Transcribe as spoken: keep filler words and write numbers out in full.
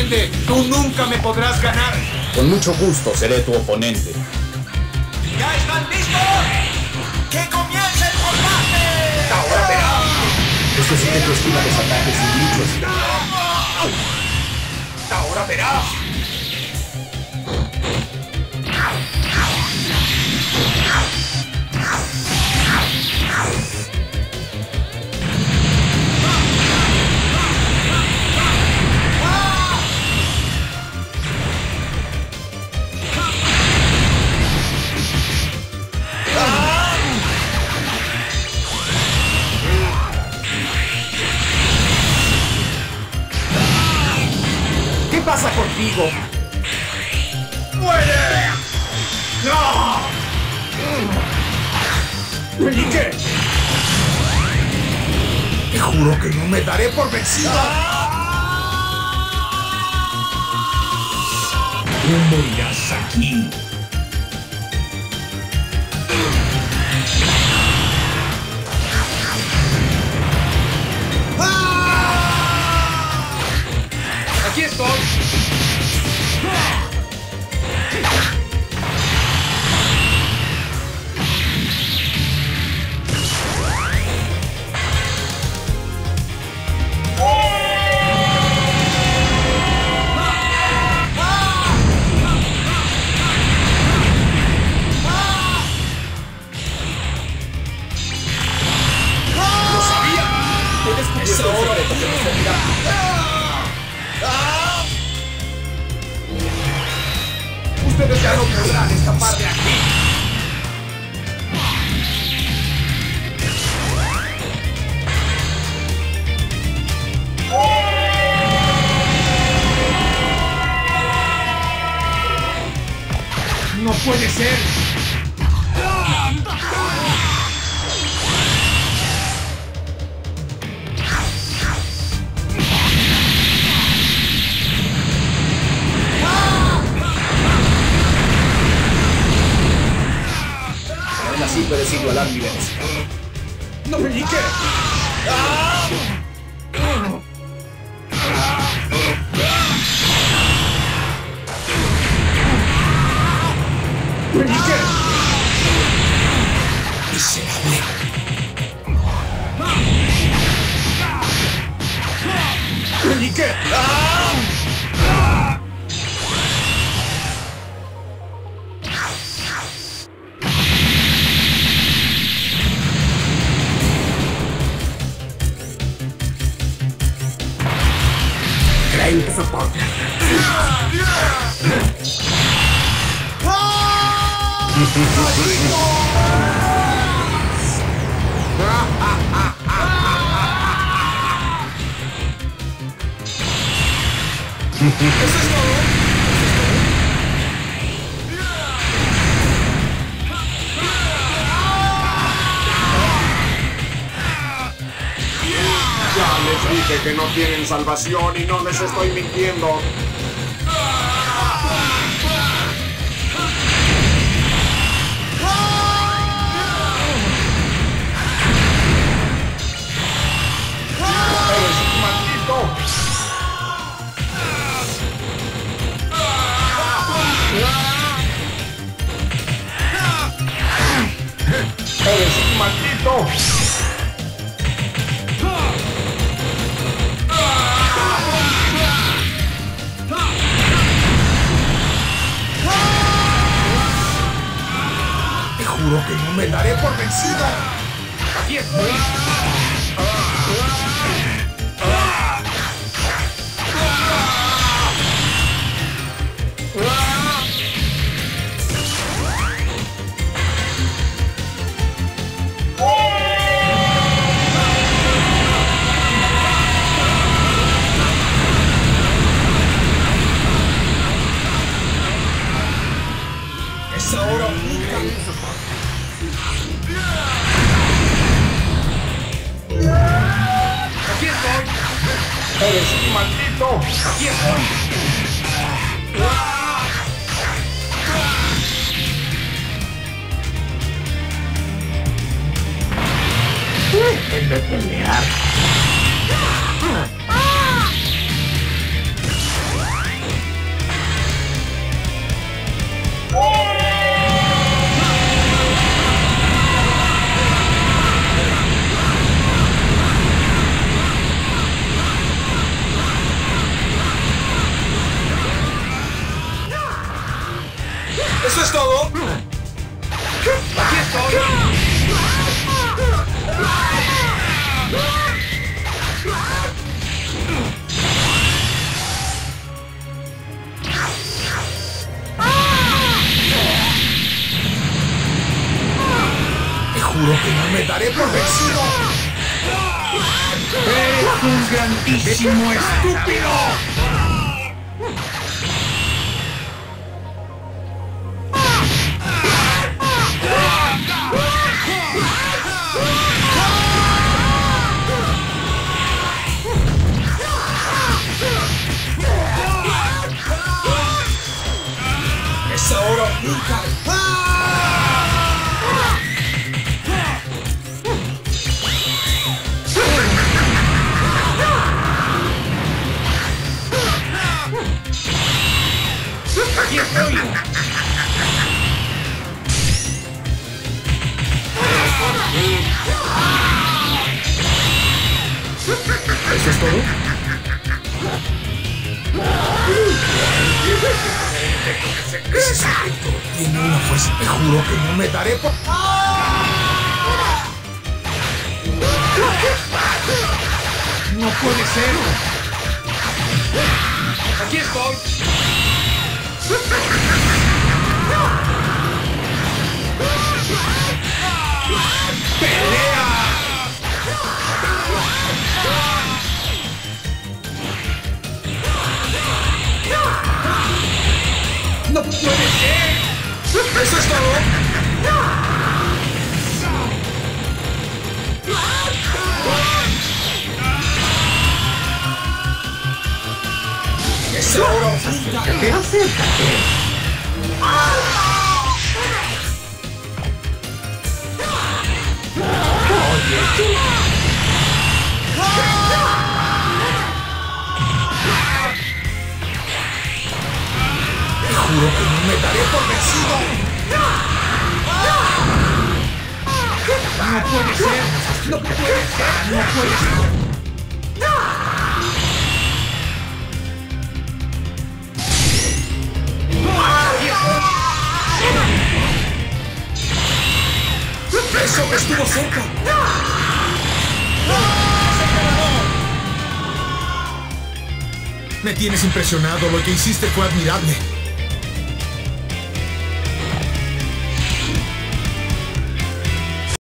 entiende. Tú nunca me podrás ganar. Con mucho gusto seré tu oponente. ¿Ya están listos? ¡Que comience el combate! Ahora verás. Este sujeto esquiva los ataques sin dichos. Ahora verás. ¿Qué pasa contigo? ¡Muere! ¡No! ¡Pelique! Te juro que no me daré por vencido. Tú morirás aquí. Aquí estoy. ¡Lo sabía! He descubierto el secreto que nos servirá. Ustedes ya no podrán escapar de aquí. No puede ser. Aún así puedes igualar mi velocidad. ¡No me lique! ¡Pelique! ¡Miserable! ¡Pelique! Great support. ¿Eso es todo? Ya les dije que no tienen salvación y no les estoy mintiendo. ¡Eres un maldito! ¡Eres un maldito! Te juro que no me daré por vencido. Aquí estoy. Es ahora nunca. ¿Eso es todo? Aquí estoy. Te juro que no me daré por vencido. ¡Eres un grandísimo estúpido! Es ahora o nunca. ¡Aquí estoy! ¿Eso es todo? Ese secreto tiene una fuerza. Te juro que no me daré por... ¡No puede ser! ¡Aquí estoy! ¡Pelea! ¡No puede ser! ¿Eso es todo? Es ahora o nunca. Acércate, acércate. Te juro que no me daré por vencido. No puede ser. No puede ser. No puede ser. Eso estuvo cerca. Me tienes impresionado. Lo que hiciste fue admirable.